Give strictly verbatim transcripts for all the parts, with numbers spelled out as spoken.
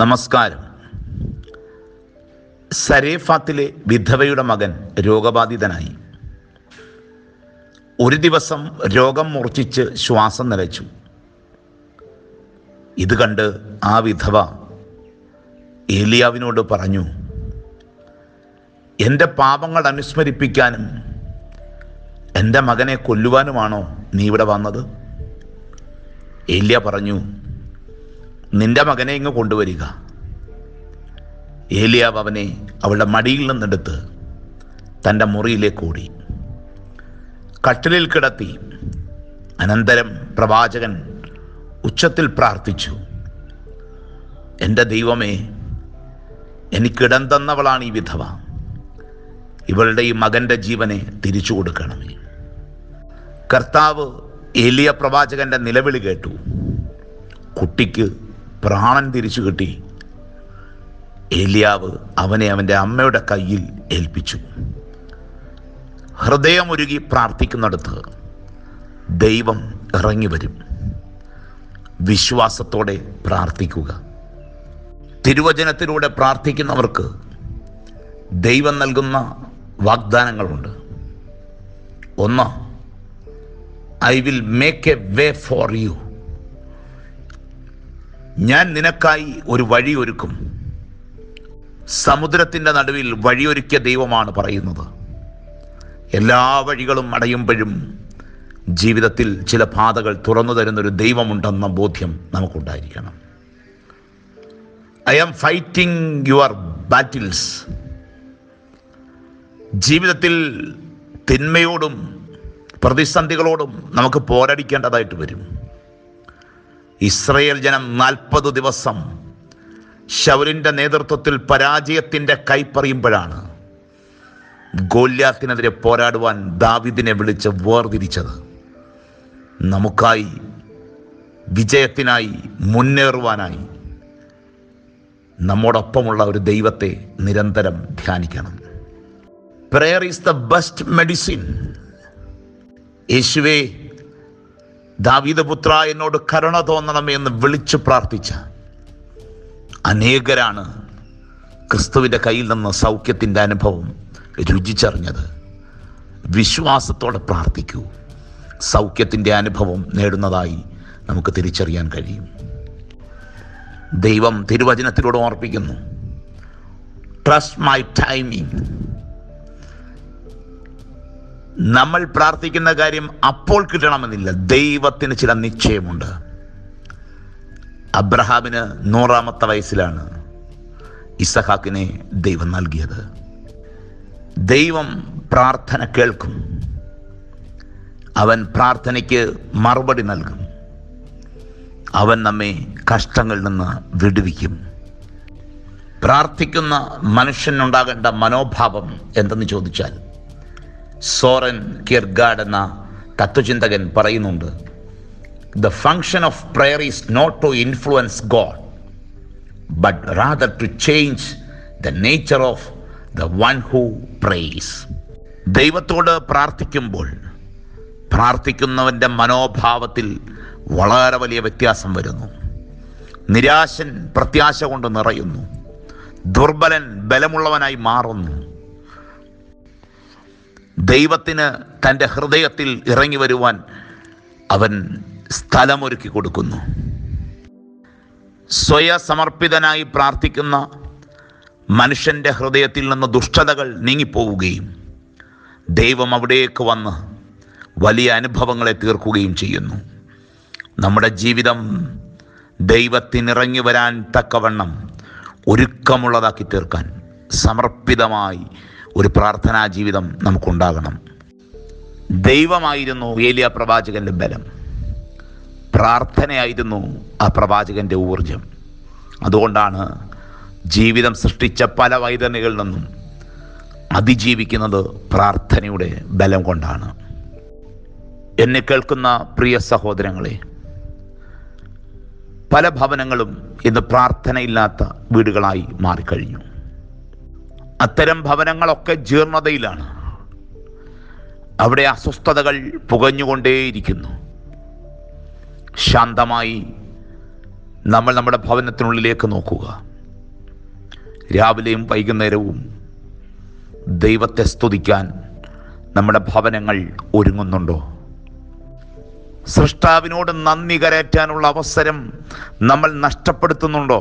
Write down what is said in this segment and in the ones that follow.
നമസ്കാരം. സരേഫാത്തിലെ വിധവയുടെ മകൻ രോഗബാധിതനായി. ഒരു ദിവസം രോഗം മൂർച്ഛിച്ച് ശ്വാസം നിലച്ചു. ഇത് കണ്ട് ആ വിധവ ഏലിയാവിനോട് പറഞ്ഞു, എൻ്റെ പാപങ്ങൾ അനുസ്മരിപ്പിക്കാനും എൻ്റെ മകനെ കൊല്ലുവാനുമാണോ നീ ഇവിടെ വന്നത്? ഏലിയ പറഞ്ഞു, നിന്റെ മകനെ ഇങ്ങ് കൊണ്ടുവരിക. ഏലിയാവ് അവനെ അവളുടെ മടിയിൽ നിന്നെടുത്ത് തൻ്റെ മുറിയിലേക്ക് ഓടി, കട്ടിലിൽ കിടത്തി. അനന്തരം പ്രവാചകൻ ഉച്ചത്തിൽ പ്രാർത്ഥിച്ചു, എൻ്റെ ദൈവമേ, എനിക്കിടം തന്നവളാണ് ഈ വിധവ. ഇവളുടെ ഈ മകൻ്റെ ജീവനെ തിരിച്ചു കൊടുക്കണമേ. കർത്താവ് ഏലിയ പ്രവാചകൻ്റെ നിലവിളി കേട്ടു. കുട്ടിക്ക് പ്രാണൻ തിരിച്ചു കിട്ടി. ഏലിയാവ് അവനെ അവൻ്റെ അമ്മയുടെ കയ്യിൽ ഏൽപ്പിച്ചു. ഹൃദയമൊരുകി പ്രാർത്ഥിക്കുന്നിടത്ത് ദൈവം ഇറങ്ങി വരും. വിശ്വാസത്തോടെ പ്രാർത്ഥിക്കുക. തിരുവചനത്തിലൂടെ പ്രാർത്ഥിക്കുന്നവർക്ക് ദൈവം നൽകുന്ന വാഗ്ദാനങ്ങളുണ്ട്. ഒന്ന്, I will make a way for you. ഞാൻ നിനക്കായി ഒരു വഴി ഒരുക്കും. സമുദ്രത്തിൻ്റെ നടുവിൽ വഴിയൊരുക്കിയ ദൈവമാണ് പറയുന്നത്. എല്ലാ വഴികളും അടയുമ്പോഴും ജീവിതത്തിൽ ചില പാതകൾ തുറന്നു തരുന്നൊരു ദൈവമുണ്ടെന്ന ബോധ്യം നമുക്കുണ്ടായിരിക്കണം. I am fighting your battles. ജീവിതത്തിൽ തിന്മയോടും പ്രതിസന്ധികളോടും നമുക്ക് പോരടിക്കേണ്ടതായിട്ട് വരും. ഇസ്രയേൽ ജനം നാൽപ്പത് ദിവസം ശൗലിൻ്റെ നേതൃത്വത്തിൽ പരാജയത്തിൻ്റെ കൈപ്പറിയുമ്പോഴാണ് ഗോല്യാത്തിനെതിരെ പോരാടുവാൻ ദാവീദിനെ വിളിച്ച് വേർതിരിച്ചത്. നമുക്കായി, വിജയത്തിനായി, മുന്നേറുവാനായി നമ്മോടൊപ്പമുള്ള ഒരു ദൈവത്തെ നിരന്തരം ധ്യാനിക്കണം. Prayer is the best medicine. യേശുവേ, ദാവീദ് പുത്ര, എന്നോട് കരുണ തോന്നണമേ എന്ന് വിളിച്ചു പ്രാർത്ഥിച്ച അനേകരാണ് ക്രിസ്തുവിൻ്റെ കയ്യിൽ നിന്ന് സൗഖ്യത്തിൻ്റെ അനുഭവം രുചിച്ചറിഞ്ഞത്. വിശ്വാസത്തോടെ പ്രാർത്ഥിക്കൂ. സൗഖ്യത്തിൻ്റെ അനുഭവം നേടുന്നതായി നമുക്ക് തിരിച്ചറിയാൻ കഴിയും. ദൈവം തിരുവചനത്തിലൂടെ ഓർപ്പിക്കുന്നു, ട്രസ്റ്റ് മൈ ടൈമിങ്. നമ്മൾ പ്രാർത്ഥിക്കുന്ന കാര്യം അപ്പോൾ കിട്ടണമെന്നില്ല. ദൈവത്തിന് ചില നിശ്ചയമുണ്ട്. അബ്രഹാമിന് നൂറാമത്തെ വയസ്സിലാണ് ഇസഹാക്കിനെ ദൈവം നൽകിയത്. ദൈവം പ്രാർത്ഥന കേൾക്കും. അവൻ പ്രാർത്ഥനയ്ക്ക് മറുപടി നൽകും. അവൻ നമ്മെ കഷ്ടങ്ങളിൽ നിന്ന് വിടുവിക്കും. പ്രാർത്ഥിക്കുന്ന മനുഷ്യനുണ്ടാകേണ്ട മനോഭാവം എന്തെന്ന് ചോദിച്ചാൽ, സോറൻ കിർഗാഡ് എന്ന തത്വചിന്തകൻ പറയുന്നുണ്ട്, the function of prayer is not to influence God but rather to change the nature of the one who prays. ദൈവത്തോട് പ്രാർത്ഥിക്കുമ്പോൾ പ്രാർത്ഥിക്കുന്നവൻ്റെ മനോഭാവത്തിൽ വളരെ വലിയ വ്യത്യാസം വരുന്നു. നിരാശൻ പ്രത്യാശ കൊണ്ട് നിറയുന്നു. ദുർബലൻ ബലമുള്ളവനായി മാറുന്നു. ദൈവത്തിന് തൻ്റെ ഹൃദയത്തിൽ ഇറങ്ങി വരുവാൻ അവൻ സ്ഥലമൊരുക്കി കൊടുക്കുന്നു. സ്വയസമർപ്പിതനായി പ്രാർത്ഥിക്കുന്ന മനുഷ്യൻ്റെ ഹൃദയത്തിൽ നിന്ന് ദുഷ്ടതകൾ നീങ്ങിപ്പോവുകയും ദൈവം അവിടേക്ക് വന്ന് വലിയ അനുഭവങ്ങളെ തീർക്കുകയും ചെയ്യുന്നു. നമ്മുടെ ജീവിതം ദൈവത്തിനിറങ്ങി വരാൻ തക്കവണ്ണം ഒരുക്കമുള്ളതാക്കി തീർക്കാൻ സമർപ്പിതമായി ഒരു പ്രാർത്ഥനാ ജീവിതം നമുക്കുണ്ടാകണം. ദൈവമായിരുന്നു ഏലിയ പ്രവാചകൻ്റെ ബലം. പ്രാർത്ഥനയായിരുന്നു ആ പ്രവാചകൻ്റെ ഊർജം. അതുകൊണ്ടാണ് ജീവിതം സൃഷ്ടിച്ച പല വൈതരണികളിൽ നിന്നും അതിജീവിക്കുന്നത് പ്രാർത്ഥനയുടെ ബലം കൊണ്ടാണ്. എന്നെ കേൾക്കുന്ന പ്രിയ സഹോദരങ്ങളെ, പല ഭവനങ്ങളും ഇന്ന് പ്രാർത്ഥനയില്ലാത്ത വീടുകളായി മാറിക്കഴിഞ്ഞു. അത്തരം ഭവനങ്ങളൊക്കെ ജീർണതയിലാണ്. അവിടെ അസ്വസ്ഥതകൾ പുകഞ്ഞുകൊണ്ടേയിരിക്കുന്നു. ശാന്തമായി നമ്മൾ നമ്മുടെ ഭവനത്തിനുള്ളിലേക്ക് നോക്കുക. രാവിലെയും വൈകുന്നേരവും ദൈവത്തെ സ്തുതിക്കാൻ നമ്മുടെ ഭവനങ്ങൾ ഒരുങ്ങുന്നുണ്ടോ? സൃഷ്ടാവിനോട് നന്ദി കരയറ്റാനുള്ള അവസരം നമ്മൾ നഷ്ടപ്പെടുത്തുന്നുണ്ടോ?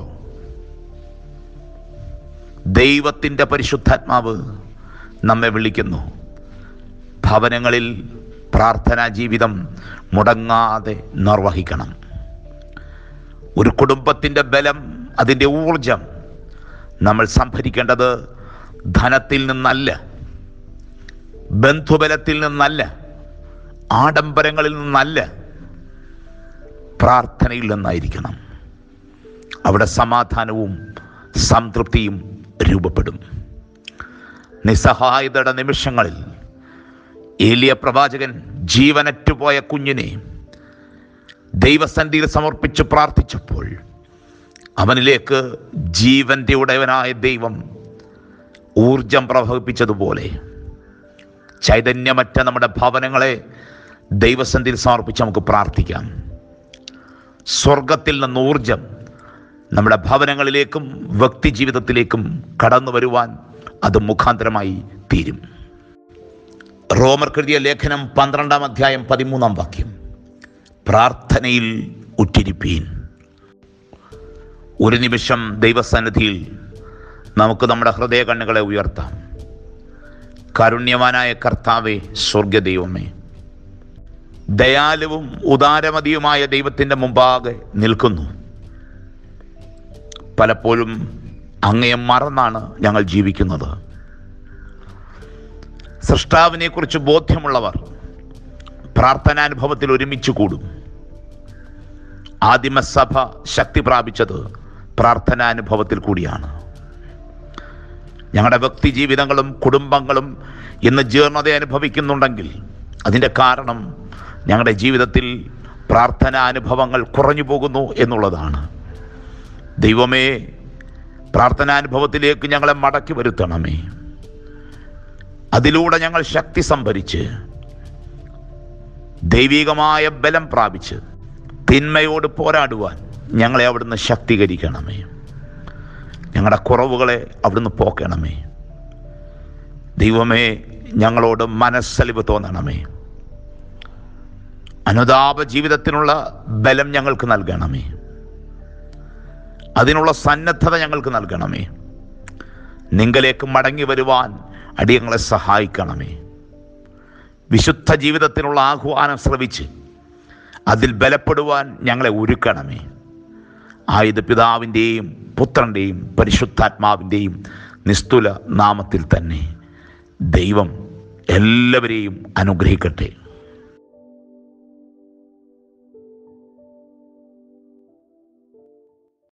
ദൈവത്തിൻ്റെ പരിശുദ്ധാത്മാവ് നമ്മെ വിളിക്കുന്നു. ഭവനങ്ങളിൽ പ്രാർത്ഥനാ ജീവിതം മുടങ്ങാതെ നിർവഹിക്കണം. ഒരു കുടുംബത്തിൻ്റെ ബലം, അതിൻ്റെ ഊർജം നമ്മൾ സംഭരിക്കേണ്ടത് ധനത്തിൽ നിന്നല്ല, ബന്ധുബലത്തിൽ നിന്നല്ല, ആഡംബരങ്ങളിൽ നിന്നല്ല, പ്രാർത്ഥനയിൽ നിന്നായിരിക്കണം. അവിടെ സമാധാനവും സംതൃപ്തിയും രൂപപ്പെടും. നിസ്സഹായതയുടെ നിമിഷങ്ങളിൽ ഏലിയ പ്രവാചകൻ ജീവനറ്റുപോയ കുഞ്ഞിനെ ദൈവസന്നിധിയിൽ സമർപ്പിച്ച് പ്രാർത്ഥിച്ചപ്പോൾ അവനിലേക്ക് ജീവന്റെ ഉടയവനായ ദൈവം ഊർജം പ്രവഹിപ്പിച്ചതുപോലെ ചൈതന്യമറ്റ നമ്മുടെ ഭവനങ്ങളെ ദൈവസന്നിധിയിൽ സമർപ്പിച്ച് നമുക്ക് പ്രാർത്ഥിക്കാം. സ്വർഗത്തിൽ നിന്ന് ഊർജം നമ്മുടെ ഭവനങ്ങളിലേക്കും വ്യക്തി ജീവിതത്തിലേക്കും കടന്നു വരുവാൻ അത് മുഖാന്തരമായി തീരും. റോമർക്കെഴുതിയ ലേഖനം പന്ത്രണ്ടാം അധ്യായം പതിമൂന്നാം വാക്യം, പ്രാർത്ഥനയിൽ ഉറ്റിരിപ്പീൻ. ഒരു നിമിഷം ദൈവസന്നിധിയിൽ നമുക്ക് നമ്മുടെ ഹൃദയ കണ്ണുകളെ ഉയർത്താം. കാരുണ്യവാനായ കർത്താവേ, സ്വർഗദൈവമേ, ദയാലുവും ഉദാരമതിയുമായ ദൈവത്തിൻ്റെ മുമ്പാകെ നിൽക്കുന്നു. പലപ്പോഴും അങ്ങയെ മറന്നാണ് ഞങ്ങൾ ജീവിക്കുന്നത്. സൃഷ്ടാവിനെ കുറിച്ച് ബോധ്യമുള്ളവർ പ്രാർത്ഥനാനുഭവത്തിൽ ഒരുമിച്ച് കൂടും. ആദിമസഭ ശക്തി പ്രാപിച്ചത് പ്രാർത്ഥനാനുഭവത്തിൽ കൂടിയാണ്. ഞങ്ങളുടെ വ്യക്തി ജീവിതങ്ങളും കുടുംബങ്ങളും ഇന്ന് ജീർണത അനുഭവിക്കുന്നുണ്ടെങ്കിൽ അതിൻ്റെ കാരണം ഞങ്ങളുടെ ജീവിതത്തിൽ പ്രാർത്ഥനാനുഭവങ്ങൾ കുറഞ്ഞു പോകുന്നു എന്നുള്ളതാണ്. ദൈവമേ, പ്രാർത്ഥനാനുഭവത്തിലേക്ക് ഞങ്ങളെ മടക്കി വരുത്തണമേ. അതിലൂടെ ഞങ്ങൾ ശക്തി സംഭരിച്ച് ദൈവികമായ ബലം പ്രാപിച്ച് തിന്മയോട് പോരാടുവാൻ ഞങ്ങളെ അവിടുന്ന് ശക്തീകരിക്കണമേ. ഞങ്ങളുടെ കുറവുകളെ അവിടുന്ന് പോക്കണമേ. ദൈവമേ, ഞങ്ങളോട് മനസ്സലിവ് തോന്നണമേ. അനുതാപ ജീവിതത്തിനുള്ള ബലം ഞങ്ങൾക്ക് നൽകണമേ. അതിനുള്ള സന്നദ്ധത ഞങ്ങൾക്ക് നൽകണമേ. നിങ്കലേക്ക് മടങ്ങി വരുവാൻ അടിയങ്ങളെ സഹായിക്കണമേ. വിശുദ്ധ ജീവിതത്തിനുള്ള ആഹ്വാനം ശ്രവിച്ച് അതിൽ ബലപ്പെടുവാൻ ഞങ്ങളെ ഒരുക്കണമേ. ആയത് പിതാവിൻ്റെയും പുത്രൻ്റെയും പരിശുദ്ധാത്മാവിൻ്റെയും നിസ്തുല നാമത്തിൽ തന്നെ. ദൈവം എല്ലാവരെയും അനുഗ്രഹിക്കട്ടെ.